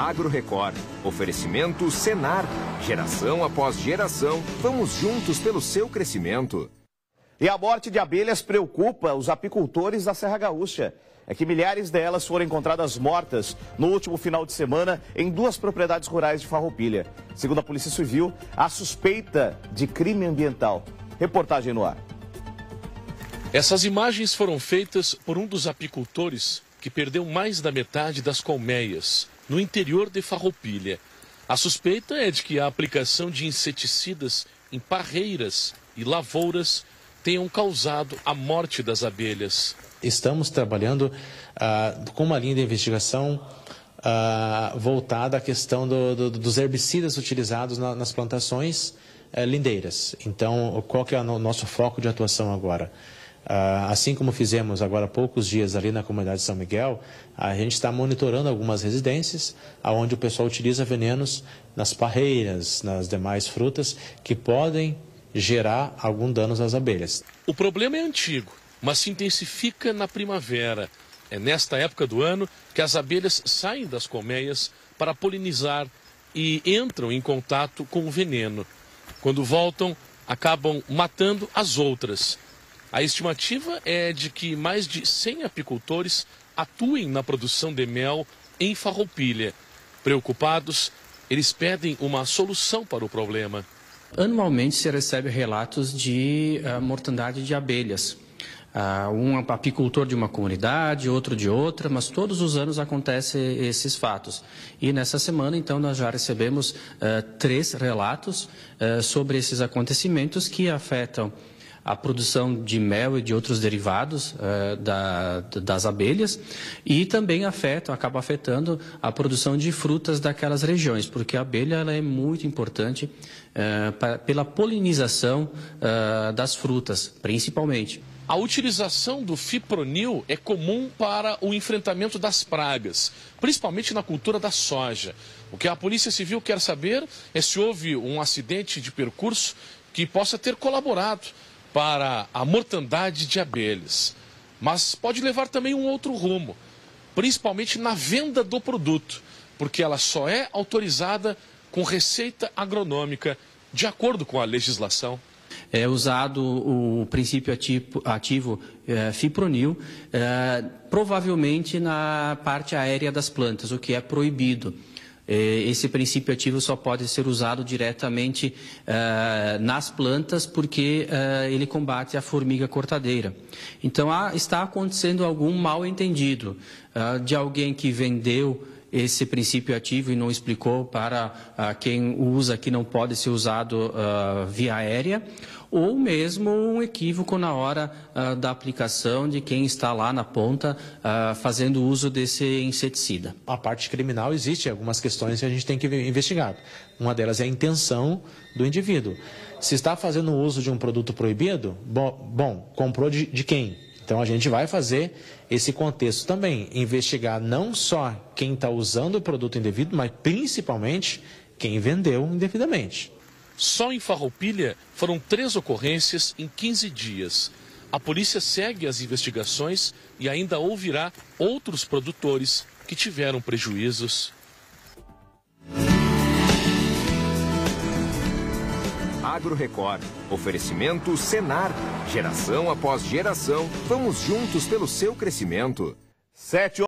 Agro Record. Oferecimento Senar. Geração após geração, vamos juntos pelo seu crescimento. E a morte de abelhas preocupa os apicultores da Serra Gaúcha. É que milhares delas foram encontradas mortas no último final de semana em 2 propriedades rurais de Farroupilha. Segundo a Polícia Civil, há suspeita de crime ambiental. Reportagem no ar. Essas imagens foram feitas por um dos apicultores que perdeu mais da metade das colmeias no interior de Farroupilha. A suspeita é de que a aplicação de inseticidas em parreiras e lavouras tenham causado a morte das abelhas. Estamos trabalhando com uma linha de investigação voltada à questão dos herbicidas utilizados nas plantações lindeiras. Então, qual que é o nosso foco de atuação agora? Assim como fizemos agora há poucos dias ali na comunidade de São Miguel, a gente está monitorando algumas residências onde o pessoal utiliza venenos nas parreiras, nas demais frutas, que podem gerar algum dano às abelhas. O problema é antigo, mas se intensifica na primavera. É nesta época do ano que as abelhas saem das colmeias para polinizar e entram em contato com o veneno. Quando voltam, acabam matando as outras. A estimativa é de que mais de 100 apicultores atuem na produção de mel em Farroupilha. Preocupados, eles pedem uma solução para o problema. Anualmente se recebe relatos de mortandade de abelhas. Um apicultor de uma comunidade, outro de outra, mas todos os anos acontecem esses fatos. E nessa semana, então, nós já recebemos 3 relatos sobre esses acontecimentos que afetam a produção de mel e de outros derivados das abelhas e também acaba afetando a produção de frutas daquelas regiões, porque a abelha ela é muito importante pela polinização das frutas, principalmente. A utilização do fipronil é comum para o enfrentamento das pragas, principalmente na cultura da soja. O que a Polícia Civil quer saber é se houve um acidente de percurso que possa ter colaborado para a mortandade de abelhas. Mas pode levar também um outro rumo, principalmente na venda do produto, porque ela só é autorizada com receita agronômica, de acordo com a legislação. É usado o princípio ativo fipronil, provavelmente na parte aérea das plantas, o que é proibido. Esse princípio ativo só pode ser usado diretamente nas plantas porque ele combate a formiga cortadeira. Então está acontecendo algum mal entendido de alguém que vendeu esse princípio ativo e não explicou para quem usa que não pode ser usado via aérea, ou mesmo um equívoco na hora da aplicação de quem está lá na ponta fazendo uso desse inseticida. A parte criminal existe algumas questões que a gente tem que investigar. Uma delas é a intenção do indivíduo. Se está fazendo uso de um produto proibido, bom, comprou de quem? Então a gente vai fazer esse contexto também, investigar não só quem está usando o produto indevido, mas principalmente quem vendeu indevidamente. Só em Farroupilha foram 3 ocorrências em 15 dias. A polícia segue as investigações e ainda ouvirá outros produtores que tiveram prejuízos. Agro Record. Oferecimento Senar. Geração após geração, vamos juntos pelo seu crescimento. 7